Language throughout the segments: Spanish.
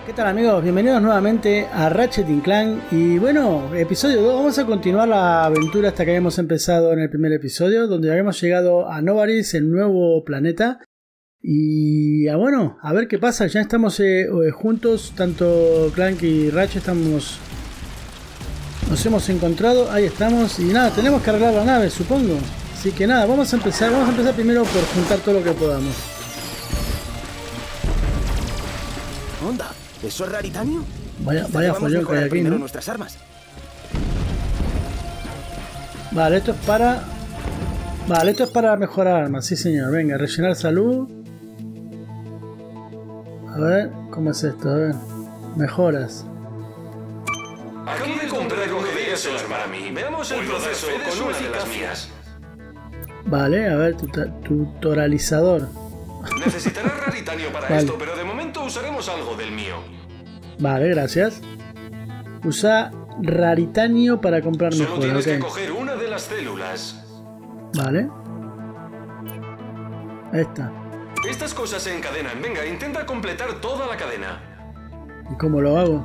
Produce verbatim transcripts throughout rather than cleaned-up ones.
¿Qué tal amigos? Bienvenidos nuevamente a Ratchet and Clank. Y bueno, episodio dos, vamos a continuar la aventura hasta que hayamos empezado en el primer episodio, donde habíamos llegado a Novaris, el nuevo planeta. Y ah, bueno, a ver qué pasa, ya estamos eh, juntos, tanto Clank y Ratchet estamos... Nos hemos encontrado, ahí estamos. Y nada, tenemos que arreglar la nave, supongo. Así que nada, vamos a empezar, vamos a empezar primero por juntar todo lo que podamos. ¿Onda? ¿Eso es raritanio? Vaya, vaya follón que hay aquí, ¿no? Nuestras armas. Vale, esto es para... Vale, esto es para mejorar armas, sí señor. Venga, rellenar salud. A ver, ¿cómo es esto? A ver. Mejoras. Acabo de comprar algo que eso es para mí. Veamos el proceso con una de las mías. Vale, a ver, tutorializador. Necesitarás raritanio para vale. esto, pero de momento usaremos algo del mío. Vale, gracias. Usa raritanio para comprar Solo mejor. tienes okay. que coger una de las células. Vale. Esta. Estas cosas se encadenan. Venga, intenta completar toda la cadena. ¿Y cómo lo hago?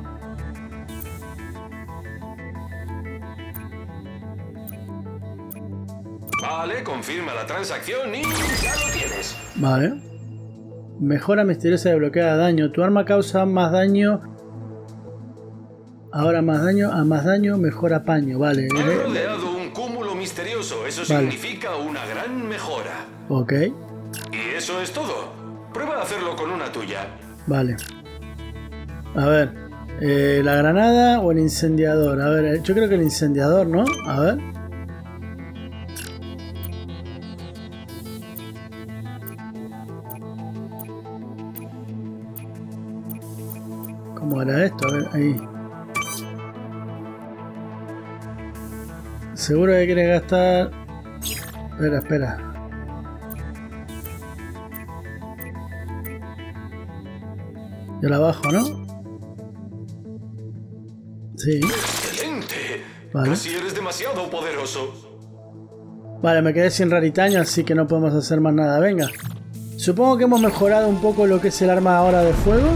Vale, confirma la transacción y ya lo tienes. Vale. Mejora misteriosa de bloqueada daño. Tu arma causa más daño. Ahora más daño. A más daño mejora paño. Vale. He rodeado un cúmulo misterioso. Eso vale. significa una gran mejora. Ok. Y eso es todo. Prueba a hacerlo con una tuya. Vale. A ver. Eh, ¿La granada o el incendiador? A ver, yo creo que el incendiador, ¿no? A ver. ¿Cómo era esto? A ver, ahí. Seguro que quieres gastar... Espera, espera. Yo la bajo, ¿no? Sí. ¡Excelente! Vale. Casi eres demasiado poderoso. Vale, me quedé sin raritaño, así que no podemos hacer más nada. Venga. Supongo que hemos mejorado un poco lo que es el arma ahora de fuego.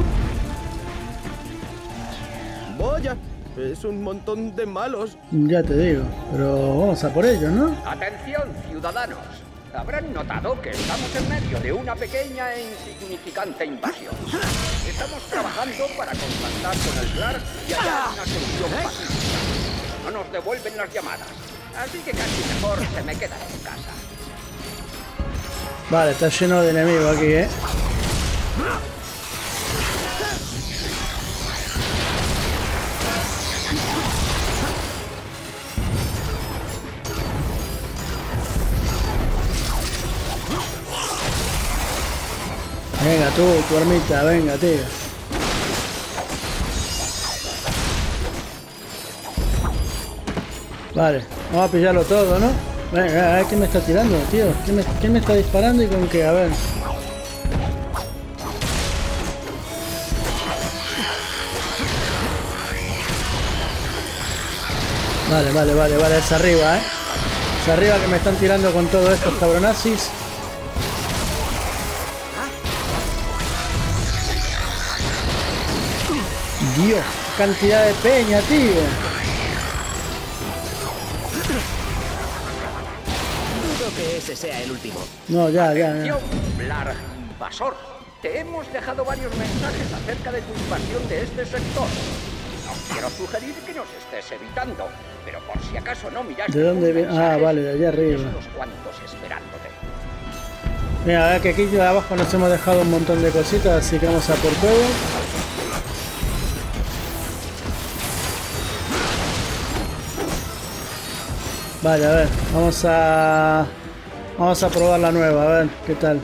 Vaya, es un montón de malos. Ya te digo, pero vamos a por ellos, ¿no? Atención, ciudadanos. Habrán notado que estamos en medio de una pequeña e insignificante invasión. Estamos trabajando para contactar con el Clark y hallar una solución pacífica. No nos devuelven las llamadas, así que casi mejor se me queda en casa. Vale, está lleno de enemigos aquí, ¿eh? Venga tú, tu armita, venga, tío. Vale, vamos a pillarlo todo, ¿no? Venga, a ver quién me está tirando, tío. ¿Quién me, quién me está disparando y con qué? A ver. Vale, vale, vale, vale, es arriba, ¿eh? Es arriba que me están tirando con todo estos cabronazis. Dios, cantidad de peña, tío. Dudo que ese sea el último. No, ya, ya, ya. Blar, invasor. Te hemos dejado varios mensajes acerca de tu invasión de este sector. No quiero sugerir que nos estés evitando, pero por si acaso no miraste. ¿De dónde viene? Ah, vale, de allá arriba. Unos cuantos esperándote. Mira, a ver que aquí de abajo nos hemos dejado un montón de cositas, así que vamos a por todo. Vale, a ver, vamos a... Vamos a probar la nueva, a ver qué tal.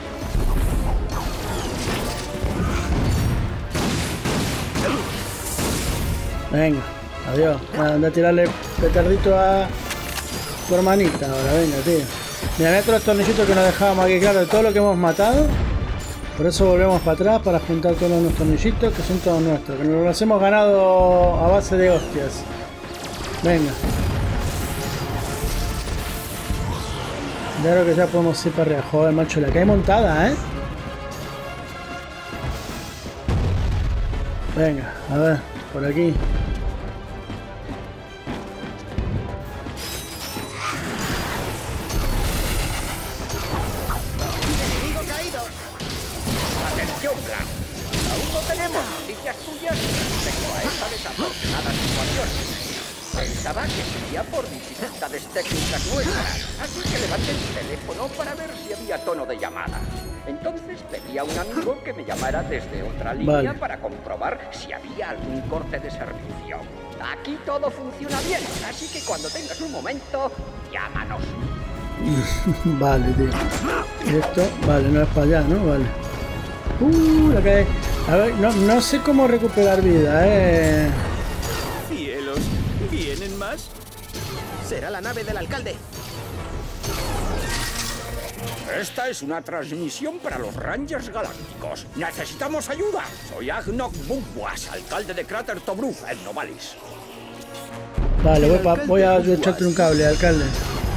Venga, adiós. Anda a tirarle petardito a tu hermanita ahora, venga, tío. Mira, mira todos los tornillitos que nos dejábamos aquí, claro, de todo lo que hemos matado. Por eso volvemos para atrás, para juntar todos los tornillitos, que son todos nuestros. Que nos los hemos ganado a base de hostias. Venga. Claro que ya podemos ir para arriba. Joder, macho, la que hay montada, ¿eh? Venga, a ver, por aquí. ¡Enemigo caído! ¡Atención, Blanc! Aún no tenemos noticias tuyas respecto a esta desafortunada situación. Pensaba que sería por dificultades técnicas nuestras, así que levanté el teléfono para ver si había tono de llamada. Entonces pedí a un amigo que me llamara desde otra línea vale. para comprobar si había algún corte de servicio. Aquí todo funciona bien, así que cuando tengas un momento, llámanos. Vale, tío. Esto, vale, no es para allá, ¿no? Vale. Uh, la cae. A ver, no, no sé cómo recuperar vida, eh. ¡Cielos! ¿Vienen más? Será la nave del alcalde. Esta es una transmisión para los Rangers Galácticos. ¡Necesitamos ayuda! Soy Agnok Bugwas, alcalde de Cráter Tobruk, en Novalis. Vale, voy, pa, voy a echarte un cable, alcalde.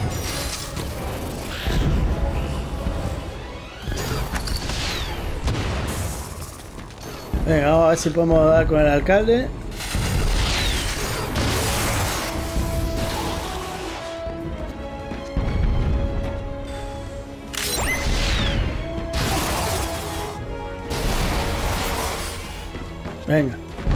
Venga, vamos a ver si podemos dar con el alcalde. Venga.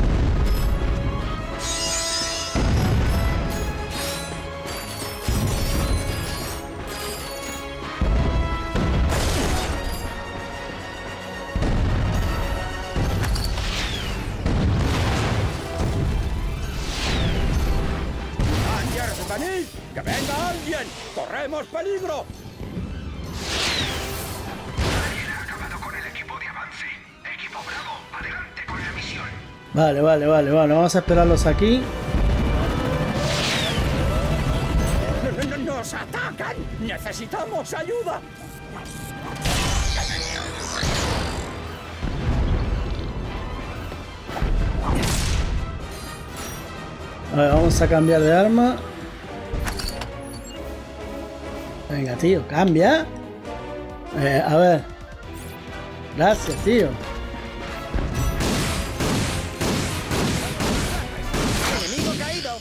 ¡Rangers, venid! ¡Que venga alguien! ¡Corremos peligro! Vale, vale, vale, vale. Vamos a esperarlos aquí. ¡No, no, ¡Nos atacan! ¡Necesitamos ayuda! A ver, vamos a cambiar de arma. Venga, tío, cambia. Eh, a ver. Gracias, tío. ¡Enemigo caído!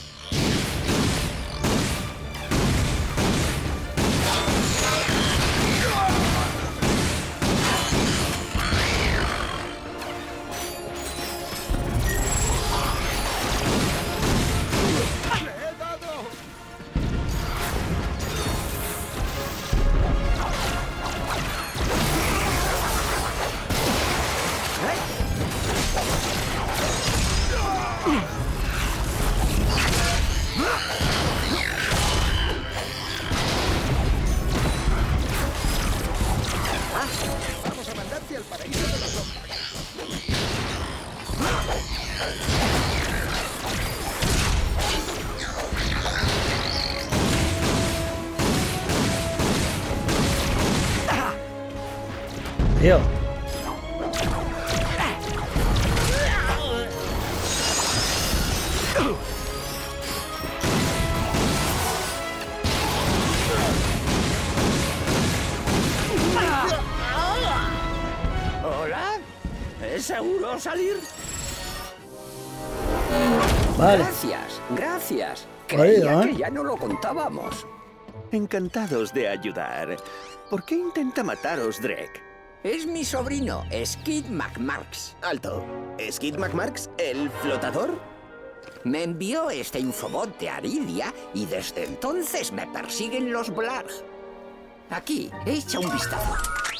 Vamos a mandarte al paraíso de los hombres. Tío. ¿Hola? ¿Es seguro salir? Vale. Gracias, gracias. Jodido, Creía ¿eh? que ya no lo contábamos. Encantados de ayudar. ¿Por qué intenta mataros, Drek? Es mi sobrino, Skid McMarks. Alto. ¿Skid McMarks, el flotador? Me envió este infobot de Aridia y desde entonces me persiguen los Blarg. Aquí, echa un vistazo.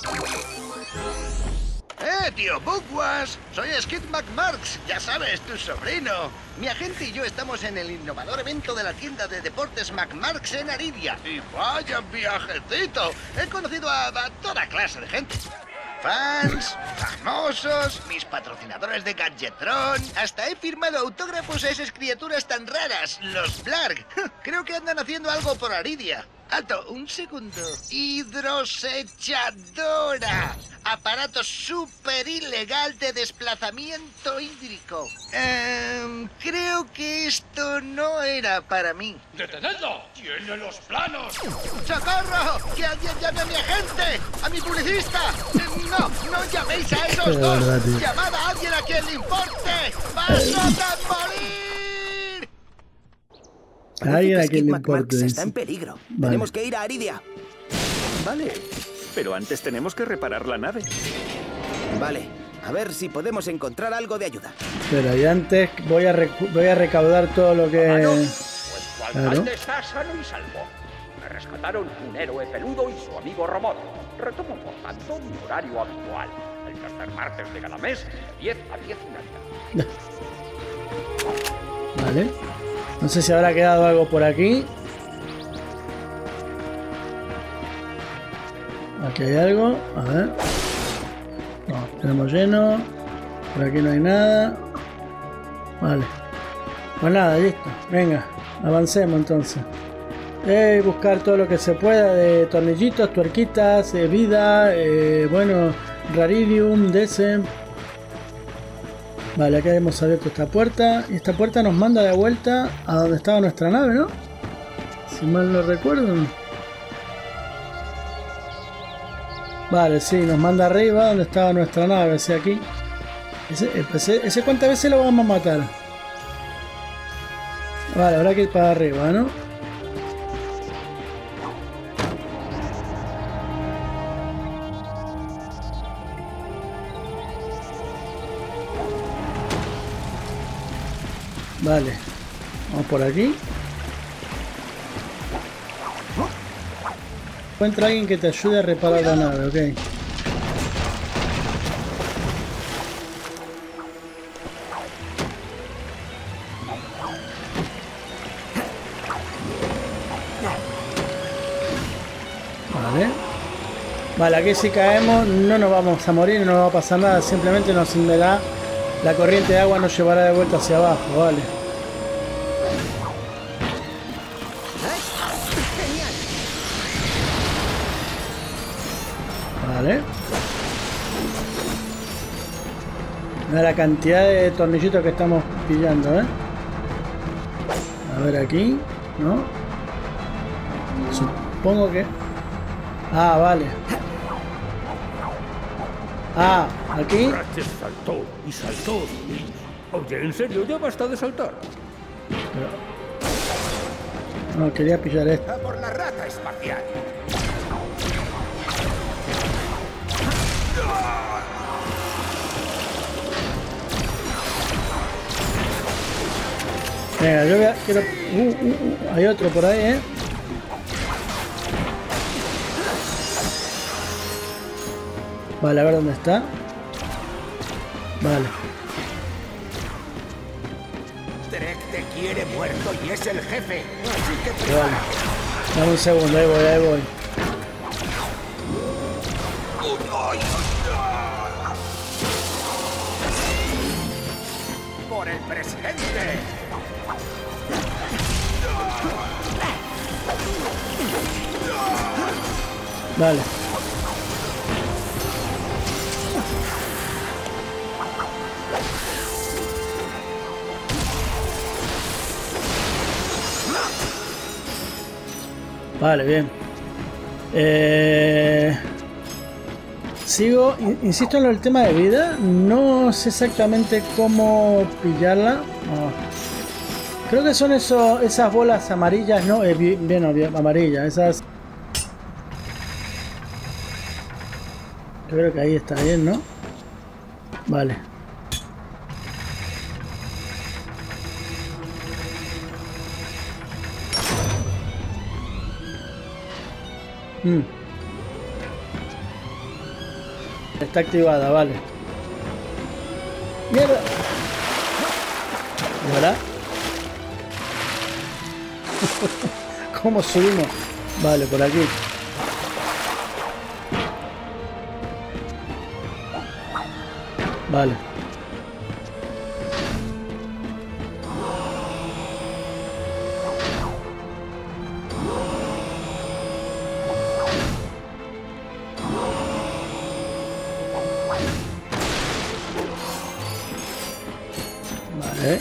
¡Eh, tío Bugwas! Soy Skid McMarks, ya sabes, tu sobrino. Mi agente y yo estamos en el innovador evento de la tienda de deportes McMarks en Aridia. Y vaya viajecito. He conocido a, a toda clase de gente. Fans, famosos, mis patrocinadores de Gadgetron. Hasta he firmado autógrafos a esas criaturas tan raras, los Blarg. Creo que andan haciendo algo por Aridia. Alto, un segundo. Hidrosechadora. Aparato súper ilegal de desplazamiento hídrico. Eh, creo que esto no era para mí. ¡Detenedlo! ¡Tiene los planos! ¡Socorro! ¡Que alguien llame a mi agente! ¡A mi publicista! Eh, ¡No! ¡No llaméis a esos De dos! verdad, tío. ¡Llamad a alguien a quien le importe! ¡Vas a morir! A alguien a quien le Skid McMurks importe. está en peligro. Vale. Tenemos que ir a Aridia. Vale, pero antes tenemos que reparar la nave. Vale, a ver si podemos encontrar algo de ayuda. Pero y antes voy a, recu- voy a recaudar todo lo que... Vuestro Claro. alcalde está sano y salvo. Me rescataron un héroe peludo y su amigo Romod. Retomo, por tanto, mi horario habitual. El tercer martes de cada mes, de diez a diez y media. Vale. No sé si habrá quedado algo por aquí. Aquí hay algo. A ver. No, tenemos lleno. Por aquí no hay nada. Vale. Pues nada, listo. Venga, avancemos entonces. Eh, buscar todo lo que se pueda de tornillitos, tuerquitas, eh, vida, eh, bueno, raridium, desem. Vale, acá hemos abierto esta puerta. Y esta puerta nos manda de vuelta a donde estaba nuestra nave, ¿no? Si mal no recuerdo. Vale, sí, nos manda arriba donde estaba nuestra nave, ese aquí. Ese, ese, ese cuántas veces lo vamos a matar. Vale, habrá que ir para arriba, ¿no? Vale, vamos por aquí. Encuentra a alguien que te ayude a reparar la nave, ok. Vale. Vale, aquí si caemos no nos vamos a morir, no nos va a pasar nada, simplemente nos inundará. La corriente de agua nos llevará de vuelta hacia abajo, vale. Vale. Mira la cantidad de tornillitos que estamos pillando, ¿eh? A ver aquí, ¿no? Supongo que... Ah, vale. Ah, aquí. Ratchet saltó y saltó. Oye, en serio, ya basta de saltar. No, quería pillar esto. ¡A por la rata espacial! Venga, yo voy a... Quiero... Uh, uh, uh, hay otro por ahí, ¿eh? Vale, a ver dónde está. Vale. Drek te quiere muerto y es el jefe. Así que Vale. prepárate. Dame un segundo, ahí voy, ahí voy. ¡Por el presidente! Vale. Vale, bien. Eh... Sigo, in- insisto en lo del tema de vida. No sé exactamente cómo pillarla. No. Creo que son eso, esas bolas amarillas, ¿no? Eh, bien, bien obvio, amarillas. Esas... Yo creo que ahí está bien, ¿no? Vale. Mm. Está activada, vale. ¡Mierda! ¿Y ahora? ¿Cómo subimos? Vale, por aquí. Vale. Vale.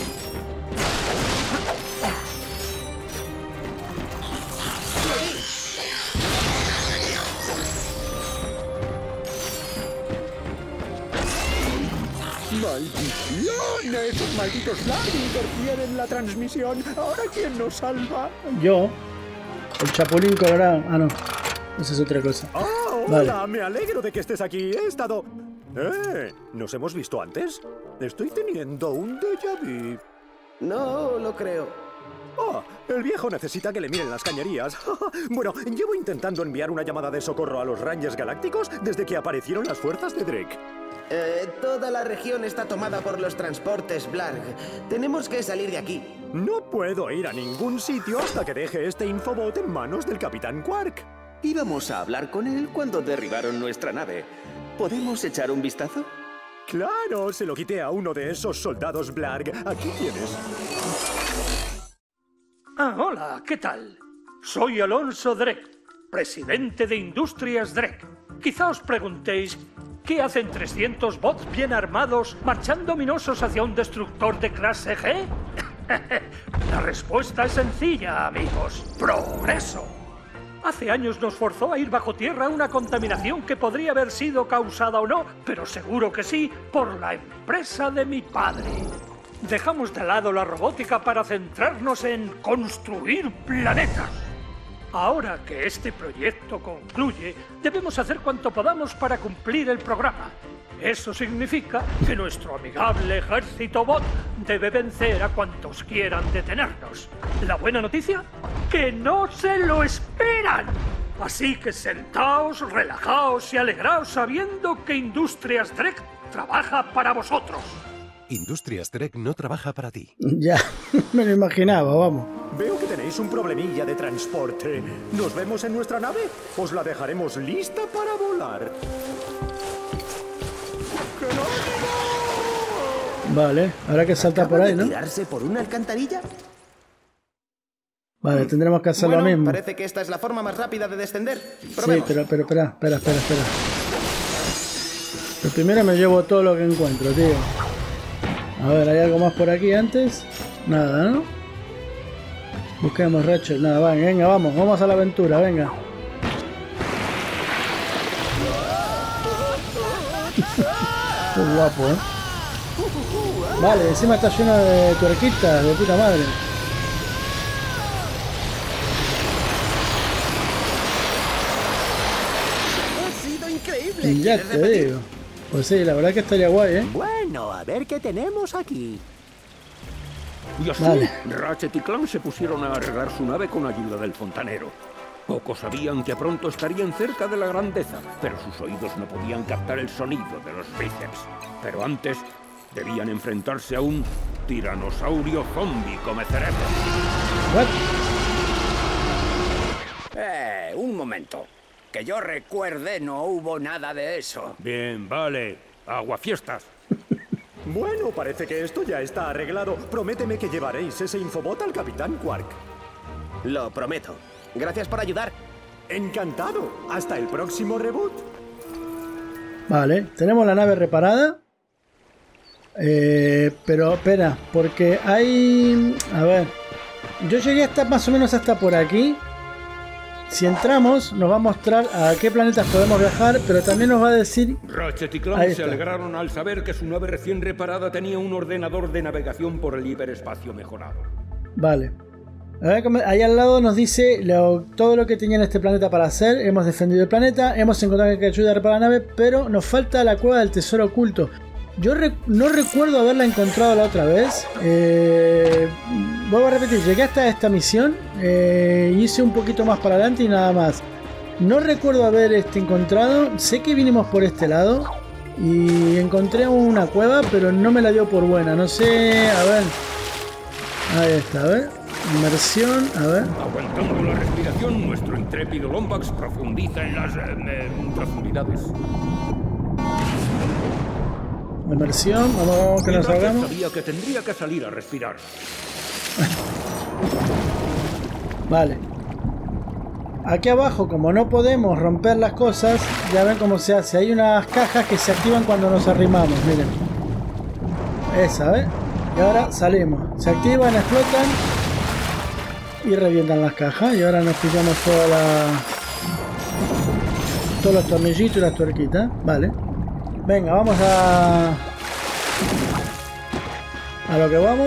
¡Maldición! ¡Esos malditos Blarg interfieren la transmisión! ¿Ahora quién nos salva? Yo. El Chapulín Colorado. Ah, no. Esa es otra cosa. ¡Oh, hola! Vale. Me alegro de que estés aquí. He estado... ¿Eh? ¿Nos hemos visto antes? Estoy teniendo un déjà vu. No lo creo. Oh, el viejo necesita que le miren las cañerías. Bueno, llevo intentando enviar una llamada de socorro a los Rangers Galácticos desde que aparecieron las fuerzas de Drake. Eh, toda la región está tomada por los transportes Blarg. Tenemos que salir de aquí. No puedo ir a ningún sitio hasta que deje este infobot en manos del Capitán Quark. Íbamos a hablar con él cuando derribaron nuestra nave. ¿Podemos echar un vistazo? Claro, se lo quité a uno de esos soldados Blarg. Aquí tienes. Ah, hola, ¿qué tal? Soy Alonso Drake, presidente de Industrias Drake. Quizá os preguntéis, ¿qué hacen trescientos bots bien armados marchando ominosos hacia un destructor de clase G? La respuesta es sencilla, amigos. ¡Progreso! Hace años nos forzó a ir bajo tierra una contaminación que podría haber sido causada o no, pero seguro que sí, por la empresa de mi padre. Dejamos de lado la robótica para centrarnos en construir planetas. Ahora que este proyecto concluye, debemos hacer cuanto podamos para cumplir el programa. Eso significa que nuestro amigable ejército bot debe vencer a cuantos quieran detenernos. La buena noticia, que no se lo esperan. Así que sentaos, relajaos y alegraos sabiendo que Industrias Drake trabaja para vosotros. Industrias Drake no trabaja para ti. Ya, me lo imaginaba, vamos. Veo que tenéis un problemilla de transporte. ¿Nos vemos en nuestra nave? Os la dejaremos lista para volar. Vale, habrá que saltar por ahí, ¿no? ¿Tirarse por una alcantarilla? Vale, tendremos que hacer bueno, lo mismo. Parece que esta es la forma más rápida de descender. Sí, Probemos. pero, pero, espera, espera, espera, espera. Pero primero me llevo todo lo que encuentro, tío. A ver, ¿hay algo más por aquí antes? Nada, ¿no? Busquemos Ratchet, nada, va, venga, vamos, vamos a la aventura, venga. Qué guapo, ¿eh? Vale, encima está lleno de tuerquitas, de puta madre. Ha sido increíble. Ya te repetir? digo. Pues sí, la verdad que estaría guay, ¿eh? Bueno, a ver qué tenemos aquí. Y así, vale. Ratchet y Clank se pusieron a arreglar su nave con ayuda del fontanero. Pocos sabían que pronto estarían cerca de la grandeza, pero sus oídos no podían captar el sonido de los bíceps. Pero antes, debían enfrentarse a un tiranosaurio zombie come cerebro. ¿What? Eh, un momento. Que yo recuerde, no hubo nada de eso. Bien, vale. Aguafiestas. Bueno, parece que esto ya está arreglado. Prométeme que llevaréis ese infobot al Capitán Quark. Lo prometo. Gracias por ayudar. Encantado. Hasta el próximo reboot. Vale, tenemos la nave reparada. Eh, pero espera, porque hay... A ver. Yo llegué hasta más o menos hasta por aquí. Si entramos, nos va a mostrar a qué planetas podemos viajar, pero también nos va a decir... Ratchet y Clank se alegraron al saber que su nave recién reparada tenía un ordenador de navegación por el hiperespacio mejorado. Vale. Ahí al lado nos dice lo, todo lo que tenía en este planeta para hacer. Hemos defendido el planeta, hemos encontrado que ayuda a reparar la nave, pero nos falta la cueva del tesoro oculto. Yo re no recuerdo haberla encontrado la otra vez. Eh, vuelvo a repetir, llegué hasta esta misión, eh, hice un poquito más para adelante y nada más. No recuerdo haber este, encontrado, sé que vinimos por este lado y encontré una cueva, pero no me la dio por buena. No sé, a ver. Ahí está, a ver. Inmersión, a ver. Aguantando la respiración, nuestro intrépido Lombax profundiza en las eh, eh, profundidades. Inmersión, vamos, vamos que nos hagamos. Sabía que tendría que salir a respirar. Vale. Aquí abajo, como no podemos romper las cosas, ya ven cómo se hace. Hay unas cajas que se activan cuando nos arrimamos, miren. Esa, ¿ves? Y ahora salimos. Se activan, explotan y revientan las cajas. Y ahora nos pillamos toda la... todos los tornillitos y las tuerquitas. Vale. Venga, vamos a... A lo que vamos.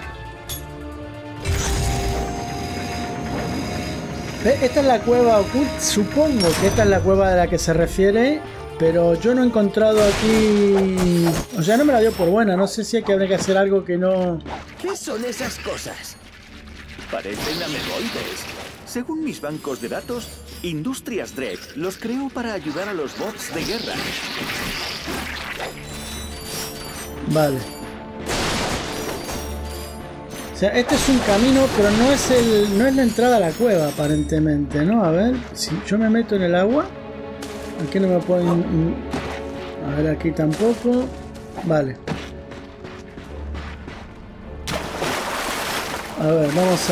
Esta es la cueva oculta. Supongo que esta es la cueva de la que se refiere. Pero yo no he encontrado aquí... O sea, no me la dio por buena. No sé si hay que habrá que hacer algo que no... ¿Qué son esas cosas? Parecen amegoides. Según mis bancos de datos, Industrias Drek los creó para ayudar a los bots de guerra. Vale. O sea, este es un camino, pero no es el, no es la entrada a la cueva, aparentemente, ¿no? A ver, si yo me meto en el agua... Aquí no me pueden... A ver, aquí tampoco. Vale. A ver, vamos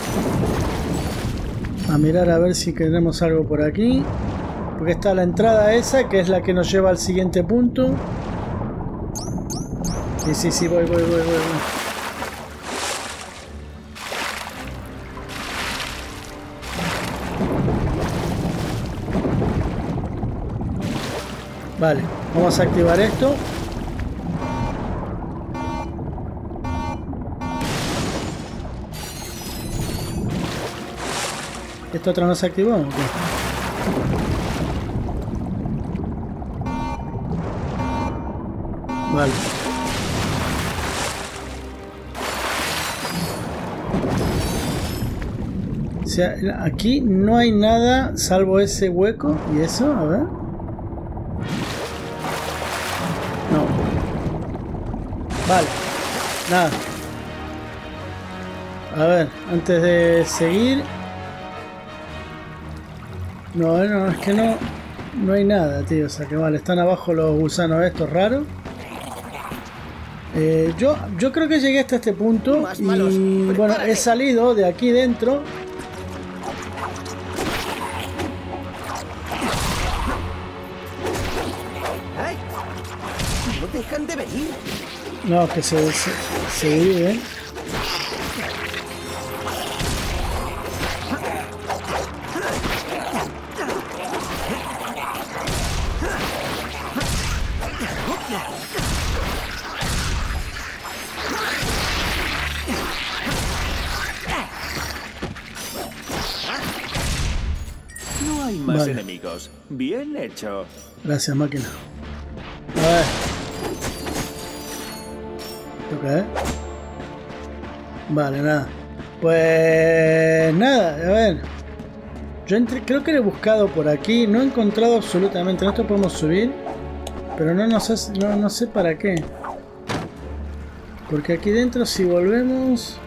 a... A mirar a ver si tenemos algo por aquí. Porque está la entrada esa, que es la que nos lleva al siguiente punto. Sí, sí, sí, voy, voy, voy, voy, voy. Vale, vamos a activar esto. ¿Esto otra no se activó? ¿O qué? Vale. O sea, aquí no hay nada salvo ese hueco y eso, a ver. No. Vale. Nada. A ver, antes de seguir. No, no, es que no. No hay nada, tío. O sea que vale, están abajo los gusanos estos raros. Eh, yo, yo creo que llegué hasta este punto. Y bueno, he salido de aquí dentro. Dejan de venir. No, que se, se, se dividen. No hay más vale. enemigos. Bien hecho. Gracias, máquina. A ver. Ok. Vale, nada. Pues nada, a ver. Yo entré, creo que lo he buscado por aquí. No he encontrado absolutamente. En esto podemos subir. Pero no, no, sé, no, no sé para qué. Porque aquí dentro si volvemos...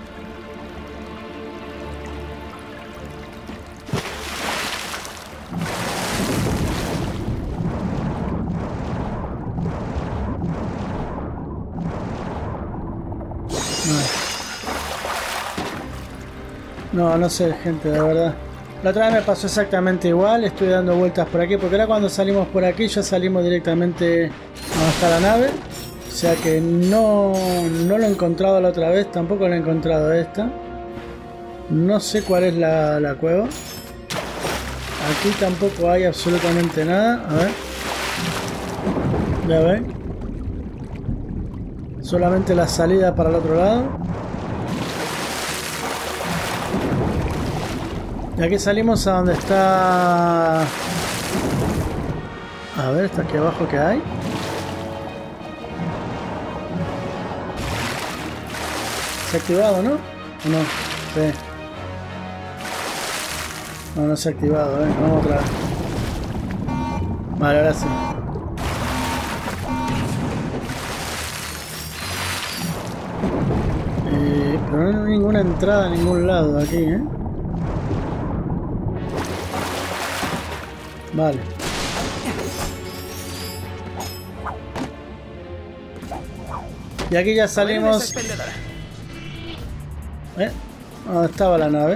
No, no sé, gente, de verdad. La otra vez me pasó exactamente igual. Estoy dando vueltas por aquí. Porque ahora cuando salimos por aquí ya salimos directamente hasta la nave. O sea que no, no lo he encontrado la otra vez. Tampoco lo he encontrado esta. No sé cuál es la, la cueva. Aquí tampoco hay absolutamente nada. A ver. Ya ven. Solamente la salida para el otro lado. Y aquí salimos a donde está... A ver, está aquí abajo que hay. ¿Se ha activado, no? ¿O no? Sí. No, no se ha activado, eh. Vamos otra vez. Vale, ahora sí. Eh, pero no hay ninguna entrada a ningún lado aquí, eh. Vale. Y aquí ya salimos. ¿Eh? ¿Dónde estaba la nave?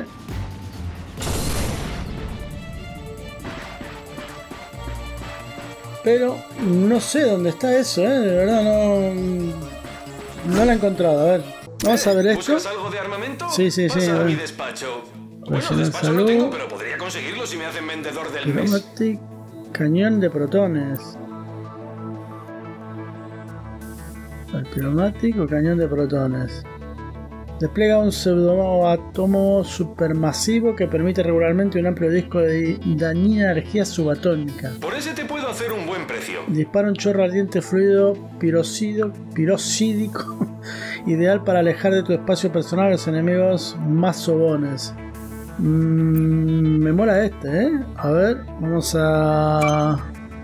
Pero no sé dónde está eso, ¿eh? De verdad no... No lo he encontrado. A ver. Vamos a ver esto. ¿Buscas algo de armamento? Sí, sí, sí. Pasa a mi despacho. Pues Bueno, despacho no tengo, pero podría conseguirlo si me hacen vendedor del mes. Cañón de protones. El piromático, cañón de protones. Despliega un pseudoátomo supermasivo que permite regularmente un amplio disco de dañina energía subatómica. Por ese te puedo hacer un buen precio. Dispara un chorro ardiente fluido pirocido, pirocídico, ideal para alejar de tu espacio personal a los enemigos más sobones. Mm, me mola este, ¿eh? A ver, vamos a...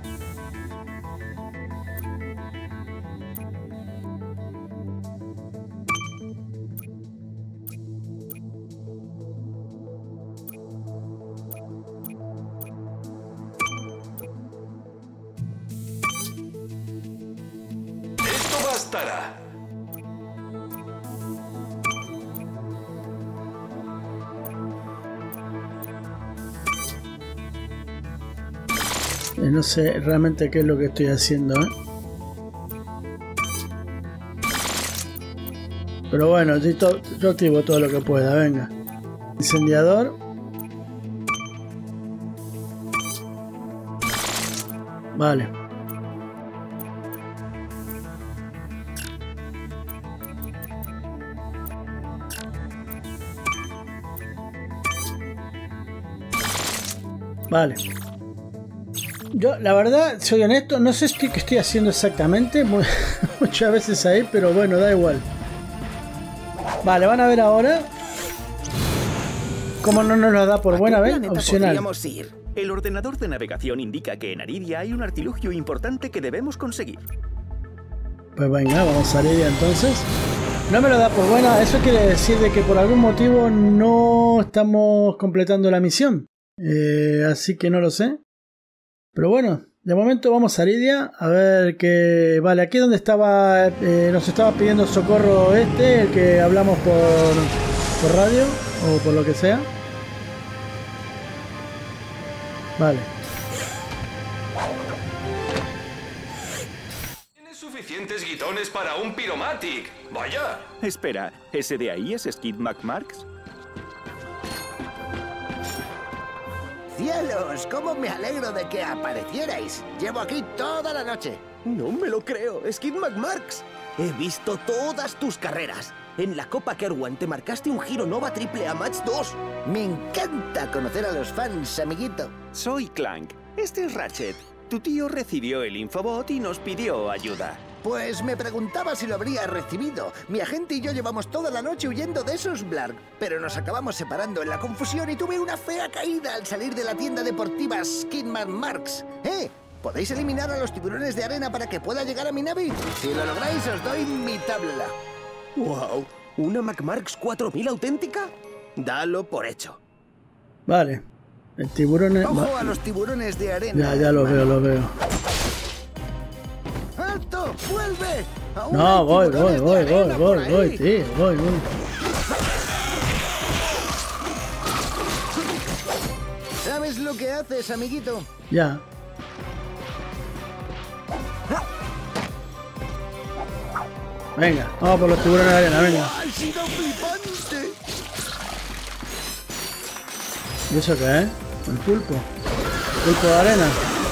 No sé realmente qué es lo que estoy haciendo, ¿eh? Pero bueno, yo, yo activo todo lo que pueda, venga. Incendiador. Vale. Vale. Yo, la verdad, soy honesto, no sé qué estoy haciendo exactamente, muchas veces ahí, pero bueno, da igual. Vale, van a ver ahora cómo no nos lo da por buena vez, opcional. Ir? El ordenador de navegación indica que en Aridia hay un artilugio importante que debemos conseguir. Pues venga, vamos a Aridia entonces. No me lo da por buena, eso quiere decir de que por algún motivo no estamos completando la misión. Eh, así que no lo sé. Pero bueno, de momento vamos a Aridia a ver que... Vale, aquí donde estaba... Eh, nos estaba pidiendo socorro este, el que hablamos por, por radio o por lo que sea. Vale. Tienes suficientes guitones para un Piromatic. Vaya. Espera, ¿ese de ahí es Skid McMarx? ¡Cielos! ¡Cómo me alegro de que aparecierais! Llevo aquí toda la noche. No me lo creo, Skid McMarx. He visto todas tus carreras. En la Copa Kerwan te marcaste un Giro Nova Triple A Match dos. Me encanta conocer a los fans, amiguito. Soy Clank. Este es Ratchet. Tu tío recibió el Infobot y nos pidió ayuda. Pues me preguntaba si lo habría recibido. Mi agente y yo llevamos toda la noche huyendo de esos Blarg, pero nos acabamos separando en la confusión y tuve una fea caída al salir de la tienda deportiva Skid McMarx. ¿Eh? ¿Podéis eliminar a los tiburones de arena para que pueda llegar a mi nave? Si lo lográis, os doy mi tabla. ¡Wow! ¿Una McMarx cuatro mil auténtica? Dalo por hecho. Vale. El tiburón... Es... ¡Ojo a los tiburones de arena! Ya, ya lo veo, lo veo. ¡Alto! ¡Vuelve! No, voy, voy, voy, voy, voy, voy, tío, voy, voy. ¿Sabes lo que haces, amiguito? Ya. Venga, vamos por los tiburones de arena, venga. ¡Ha sido flipante! ¿Y eso qué es? El pulpo. Pulpo de arena.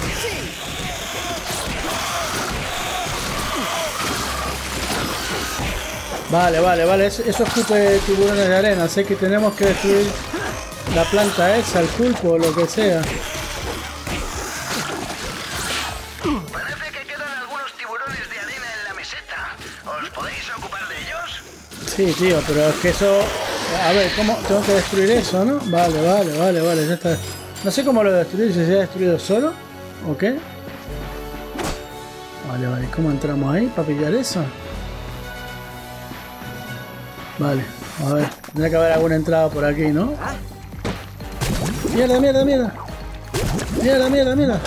Vale, vale, vale. Eso, eso escupe tiburones de arena. Sé que tenemos que destruir la planta esa, el pulpo o lo que sea. Parece que quedan algunos tiburones de arena en la meseta. ¿Os podéis ocupar de ellos? Sí, tío, pero es que eso... A ver, ¿cómo tengo que destruir eso, no? Vale, vale, vale, vale, ya está. No sé cómo lo destruir, si se ha destruido solo o qué. Vale, vale, ¿cómo entramos ahí para pillar eso? Vale, a ver, tendrá que haber alguna entrada por aquí, ¿no? Mierda, mierda, mierda. Mierda, mierda, mierda.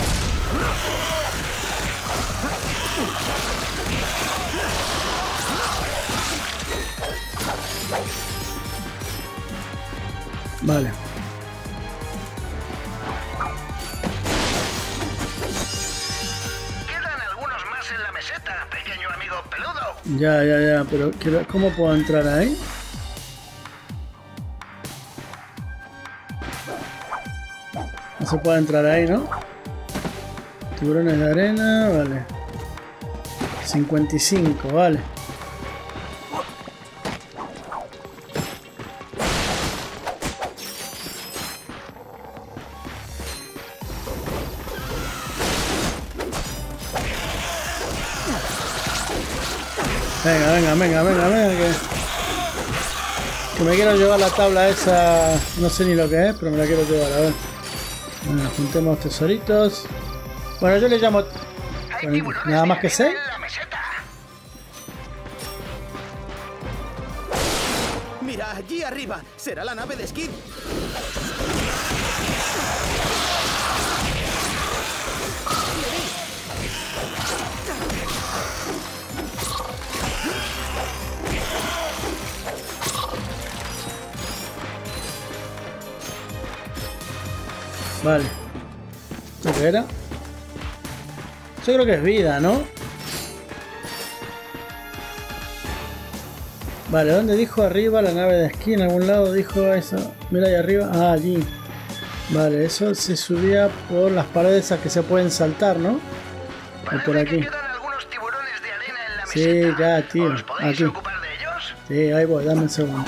Vale. Quedan algunos más en la meseta, pequeño amigo peludo. Ya, ya, ya, pero quiero, ¿cómo puedo entrar ahí? No se puede entrar ahí, ¿no? Tiburones de arena, vale. cincuenta y cinco, vale. Venga, venga, venga, venga, venga, que, que me quiero llevar la tabla esa, no sé ni lo que es, pero me la quiero llevar, a ver. Bueno, juntemos tesoritos. Bueno, yo le llamo... Bueno, nada más que seis. Mira, allí arriba, será la nave de Skid. Vale. ¿Esto qué era? Yo creo que es vida, ¿no? Vale, ¿dónde dijo arriba la nave de esquí? En algún lado dijo eso. Mira ahí arriba. Ah, allí. Vale, eso se subía por las paredes esas que se pueden saltar, ¿no? O por aquí. Sí, ya, tío. Aquí. Sí, ahí voy, dame un segundo.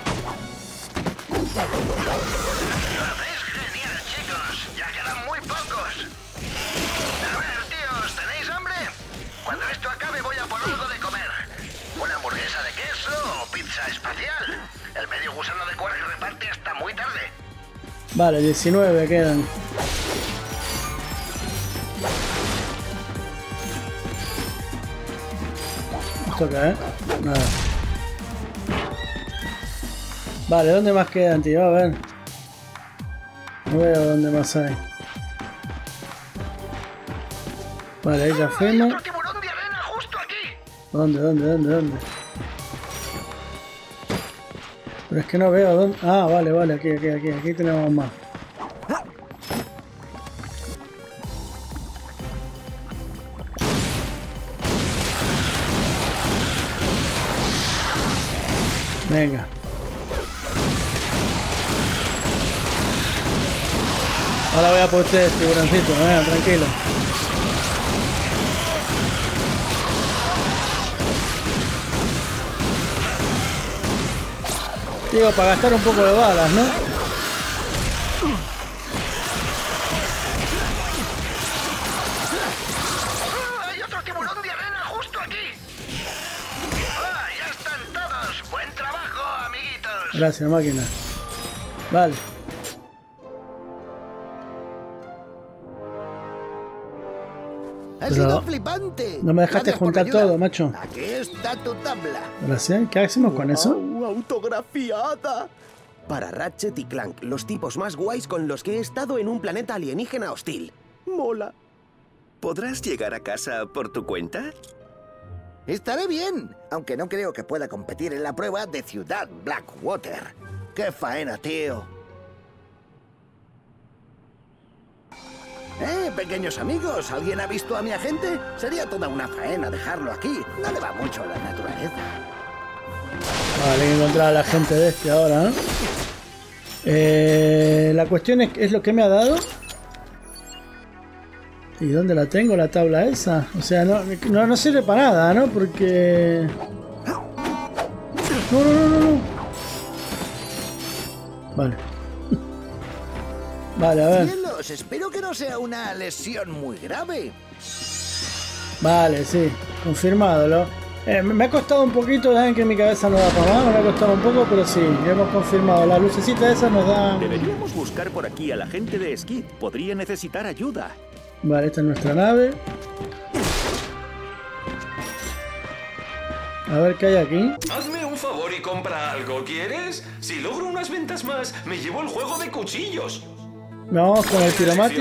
Vale, diecinueve quedan. ¿Esto qué es? Nada. Vale, ¿dónde más quedan, tío? A ver. No veo dónde más hay. Vale, ahí ya fuimos. ¿Dónde, dónde, dónde, dónde? Pero es que no veo dónde... Ah, vale, vale, aquí, aquí, aquí, aquí tenemos más. Venga. Ahora voy a por ustedes, tiburoncito, venga, tranquilo. Digo, para gastar un poco de balas, ¿no? ¡Hay otro tiburón de arena justo aquí! ¡Ah, ya están todos! ¡Buen trabajo, amiguitos! Gracias, máquina. Vale. Ha sido flipante. No me dejaste Gracias por juntar la ayuda. todo, macho. Aquí está tu tabla. Gracias. ¿Qué hacemos con eso? Wow, autografiada. Para Ratchet y Clank, los tipos más guays con los que he estado en un planeta alienígena hostil. Mola. ¿Podrás llegar a casa por tu cuenta? Estaré bien, aunque no creo que pueda competir en la prueba de Ciudad Blackwater. ¡Qué faena, tío! Eh, pequeños amigos, ¿alguien ha visto a mi agente? Sería toda una faena dejarlo aquí. No le va mucho a la naturaleza. Vale, hay que encontrar a la gente de este ahora, ¿no? Eh, la cuestión es, es lo que me ha dado. ¿Y dónde la tengo, la tabla esa? O sea, no, no, no sirve para nada, ¿no? Porque... No, no, no, no, no. Vale. Vale, a ver. Cielos, espero que no sea una lesión muy grave. Vale, sí. Confirmado. Lo... Eh, me ha costado un poquito, saben que mi cabeza no da para más, me ha costado un poco, pero sí, hemos confirmado. La lucecita esa nos da... Deberíamos buscar por aquí a la gente de Skid. Podría necesitar ayuda. Vale, esta es nuestra nave. A ver qué hay aquí. Hazme un favor y compra algo, ¿quieres? Si logro unas ventas más, me llevo el juego de cuchillos. Vamos con el Pyromatic.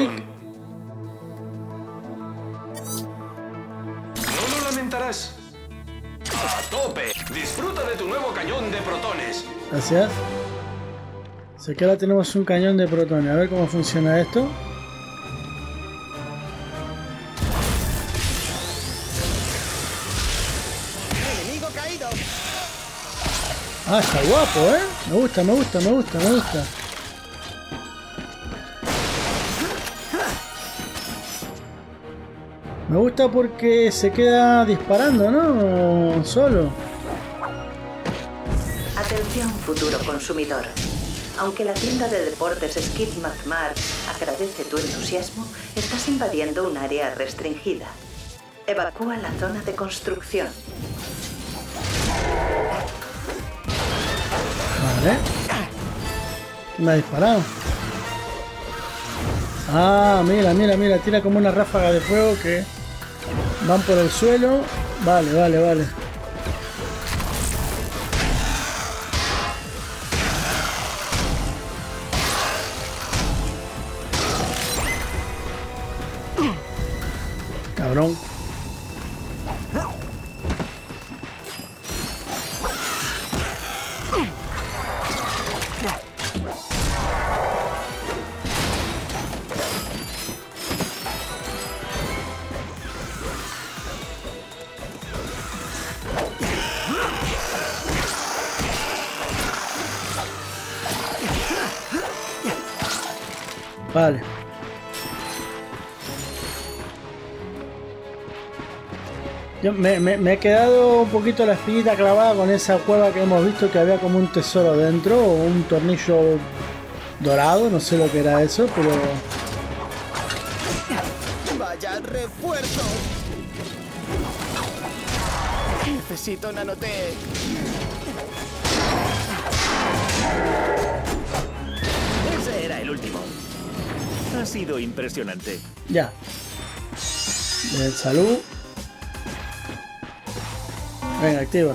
No lo lamentarás. ¡A tope! Disfruta de tu nuevo cañón de protones. Gracias. Sé que ahora tenemos un cañón de protones. A ver cómo funciona esto. Enemigo caído. Ah, está guapo, ¿eh? Me gusta, me gusta, me gusta, me gusta. Me gusta porque se queda disparando, ¿no? Solo. Atención, futuro consumidor. Aunque la tienda de deportes Skid McMarx agradece tu entusiasmo, estás invadiendo un área restringida. Evacúa la zona de construcción. Vale. Me ha disparado. Ah, mira, mira, mira. Tira como una ráfaga de fuego que van por el suelo. Vale, vale, vale. Cabrón. Vale. Yo me, me, me he quedado un poquito la espinita clavada con esa cueva que hemos visto que había como un tesoro dentro o un tornillo dorado, no sé lo que era eso, pero... ¡Vaya refuerzo! Necesito nanotech. Ese era el último. Ha sido impresionante. Ya. Bien, salud. Venga, activa.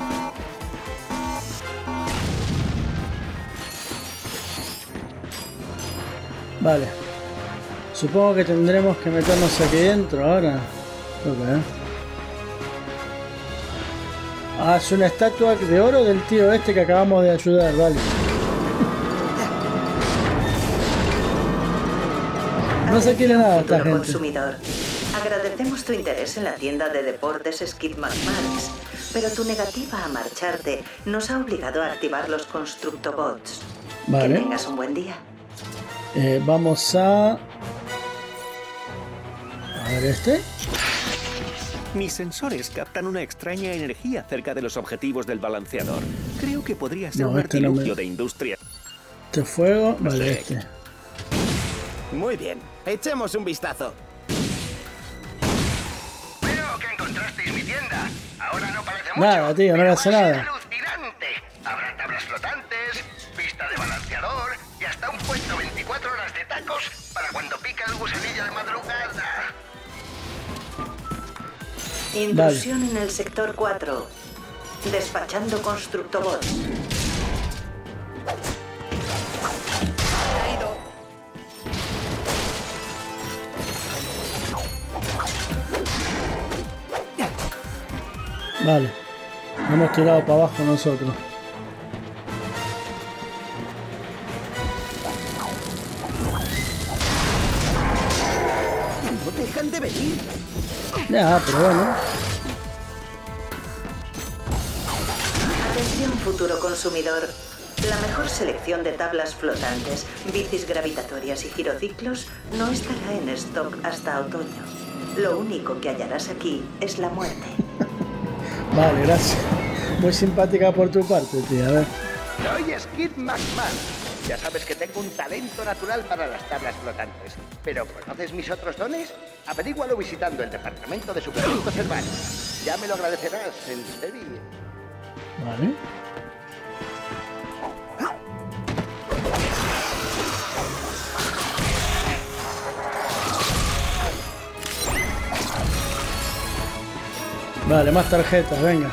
Vale. Supongo que tendremos que meternos aquí dentro ahora. Okay. Ah, es una estatua de oro del tío este que acabamos de ayudar, vale. No se quiere nada esta gente. Consumidor. Agradecemos tu interés en la tienda de deportes Skid McMarx, pero tu negativa a marcharte nos ha obligado a activar los Constructobots. Vale. Que tengas un buen día. Eh, vamos a... A ver este. Mis sensores captan una extraña energía cerca de los objetivos del balanceador. Creo que podría ser No, un este no artilugio me- de industria. Este fuego. Vale, Perfecto. este. Muy bien, echemos un vistazo. Veo que encontrasteis mi tienda. Ahora no parece mucho. Nada, tío, no pero le hace va a ser nada. alucinante. Habrá tablas flotantes, pista de balanceador y hasta un puesto veinticuatro horas de tacos para cuando pica el gusanillo de madrugada. Intrusión en el sector cuatro. Despachando Constructobots. Vale. Hemos tirado para abajo nosotros. No dejan de venir. Ya, pero bueno. Atención, futuro consumidor. La mejor selección de tablas flotantes, bicis gravitatorias y girociclos no estará en stock hasta otoño. Lo único que hallarás aquí es la muerte. Vale, gracias. Muy simpática por tu parte, tío. A ver. Soy Skid McMahon. Ya sabes que tengo un talento natural para las tablas flotantes. ¿Pero conoces mis otros dones? Averígualo visitando el departamento de suplementos herbanos. Ya me lo agradecerás, en serio. Vale. Vale, más tarjetas, venga.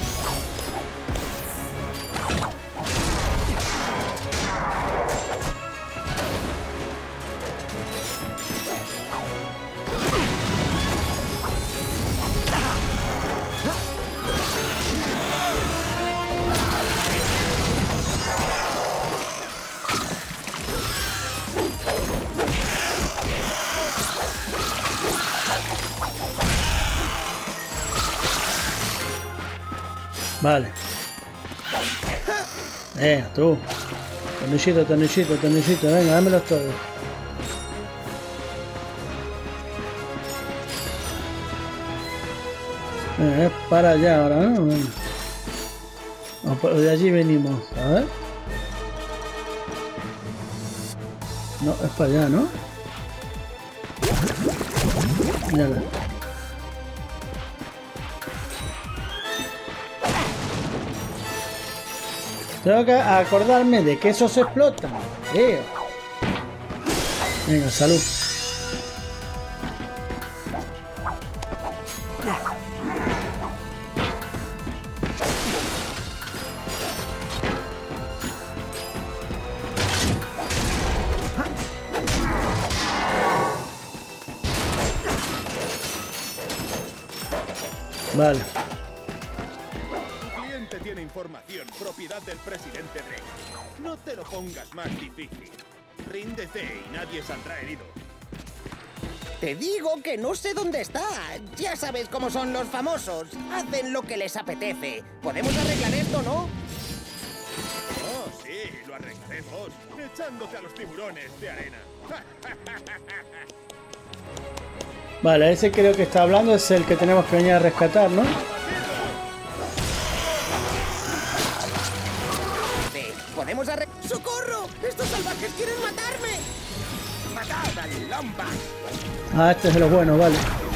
Vale. Eh, tú. Tornillito, tornillito, tornillito. Venga, dámelos todos. Eh, es para allá ahora, ¿no? Bueno. No, pues de allí venimos. A ver. No, es para allá, ¿no? Ya ves. Tengo que acordarme de que esos explotan. Eh. Venga, salud. Vale. Tu cliente tiene información, propiedad del presidente Drake. No te lo pongas más difícil. Ríndete y nadie saldrá herido. Te digo que no sé dónde está. Ya sabes cómo son los famosos. Hacen lo que les apetece. Podemos arreglar esto, ¿no? Oh, sí, lo arreglaremos. Echándote a los tiburones de arena. Vale, ese creo que está hablando es el que tenemos que venir a rescatar, ¿no? Podemos arreglar... ¡Socorro! ¡Estos salvajes quieren matarme! ¡Matad al Lomba! Ah, este es de los buenos, vale.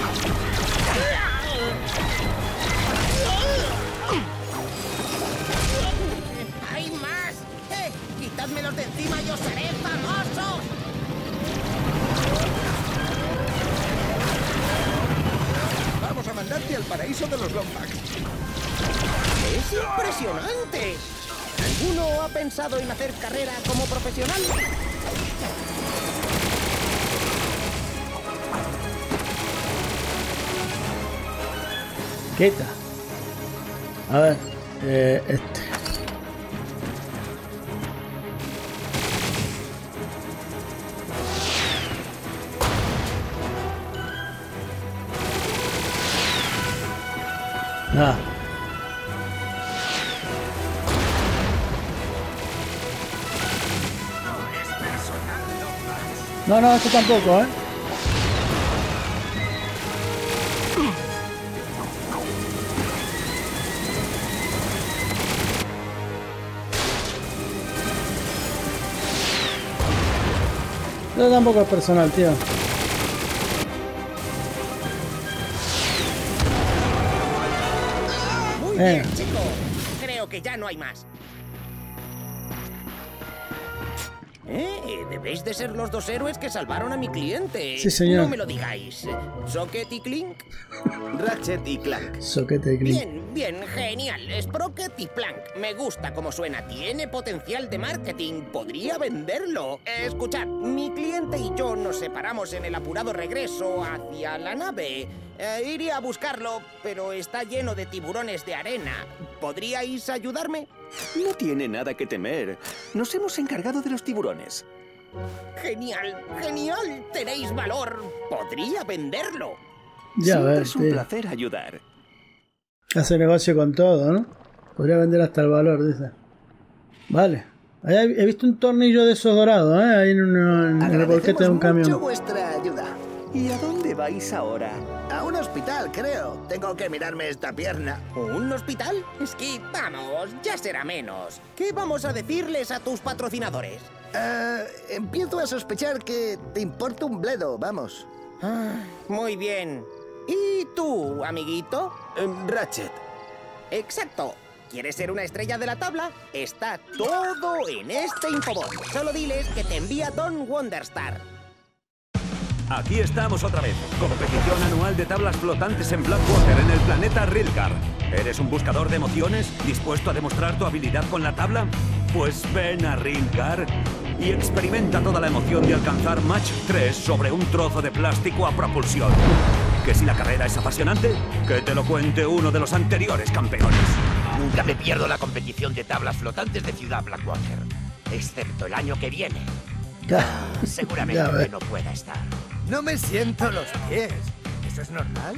¡Hay más! ¡Eh! ¡Quitádmelos de encima y os haré famosos! Vamos a mandarte al paraíso de los Lombax. ¡Es impresionante! ¿Alguno ha pensado en hacer carrera como profesional? Quieta. A ver, eh, este. Ah. No, no, esto tampoco, ¿eh? Esto tampoco es personal, tío. Muy eh. bien, chicos. Creo que ya no hay más. Eh, debéis de ser los dos héroes que salvaron a mi cliente. Sí, señor. No me lo digáis. ¿Socket y Clink? Ratchet y Clank. Socket y Clink. Bien, bien, genial. Sprocket y Plank. Me gusta cómo suena. Tiene potencial de marketing. Podría venderlo. Eh, escuchad, mi cliente y yo nos separamos en el apurado regreso hacia la nave. Eh, iría a buscarlo, pero está lleno de tiburones de arena. ¿Podríais ayudarme? No tiene nada que temer. Nos hemos encargado de los tiburones. Genial, genial. Tenéis valor. Podría venderlo. Ya Siempre ves, es un tío. placer ayudar. Hace negocio con todo, ¿no? Podría vender hasta el valor, dice. Vale. Ahí he he visto un tornillo de esos dorados, ¿eh? Ahí en, una, en el volquete de un camión. mucho vuestra ayuda. ¿Y a dónde vais ahora? A un hospital, creo. Tengo que mirarme esta pierna. ¿Un hospital? Skip, vamos, ya será menos. ¿Qué vamos a decirles a tus patrocinadores? Eh, empiezo a sospechar que te importa un bledo, vamos. Ah, muy bien. ¿Y tú, amiguito? Eh, Ratchet. Exacto. ¿Quieres ser una estrella de la tabla? Está todo en este infobot. Solo diles que te envía Don Wonderstar. Aquí estamos otra vez. Competición anual de tablas flotantes en Blackwater, en el planeta Rilgar. ¿Eres un buscador de emociones? ¿Dispuesto a demostrar tu habilidad con la tabla? Pues ven a Rilgar y experimenta toda la emoción de alcanzar Mach tres sobre un trozo de plástico a propulsión. ¿Que si la carrera es apasionante? Que te lo cuente uno de los anteriores campeones. Nunca me pierdo la competición de tablas flotantes de Ciudad Blackwater, excepto el año que viene. Ah, seguramente no pueda estar. No me siento los pies. ¿Eso es normal?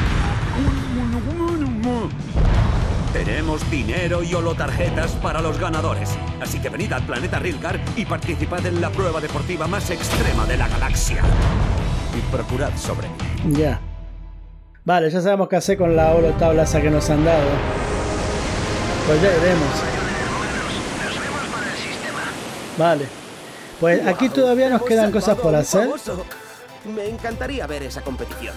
Tenemos dinero y holotarjetas para los ganadores. Así que venid al planeta Rilgar y participad en la prueba deportiva más extrema de la galaxia. Y procurad sobrevivir. Ya. Vale, ya sabemos qué hacer con la holotabla esa que nos han dado. Pues ya veremos. Vale. Pues wow, aquí todavía nos quedan cosas por hacer. Me encantaría ver esa competición.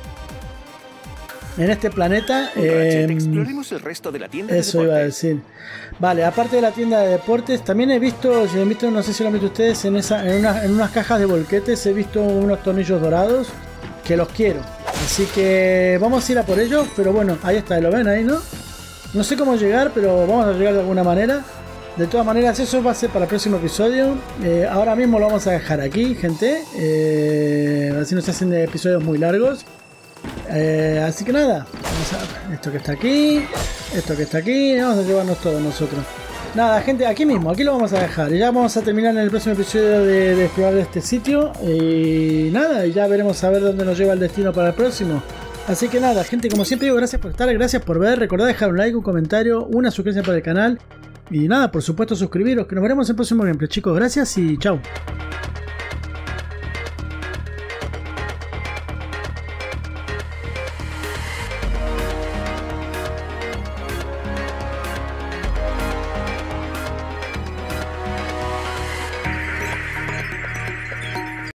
En este planeta eh, exploremos el resto de la tienda eso de iba a decir. Vale, aparte de la tienda de deportes, también he visto, he visto, no sé si lo han visto ustedes, en, esa, en, una, en unas cajas de volquetes he visto unos tornillos dorados que los quiero. Así que vamos a ir a por ellos, pero bueno, ahí está, lo ven ahí, ¿no? No sé cómo llegar, pero vamos a llegar de alguna manera. De todas maneras, eso va a ser para el próximo episodio. Eh, ahora mismo lo vamos a dejar aquí, gente. Eh, así no se hacen episodios muy largos. Eh, así que nada, vamos a, esto que está aquí, esto que está aquí, vamos a llevarnos todos nosotros. Nada, gente, aquí mismo, aquí lo vamos a dejar. Y ya vamos a terminar en el próximo episodio de, de explorar este sitio. Y nada, y ya veremos a ver dónde nos lleva el destino para el próximo. Así que nada, gente, como siempre digo, gracias por estar, gracias por ver. Recordad dejar un like, un comentario, una suscripción para el canal. Y nada, por supuesto suscribiros, que nos veremos en el próximo gameplay, chicos. Gracias y chao.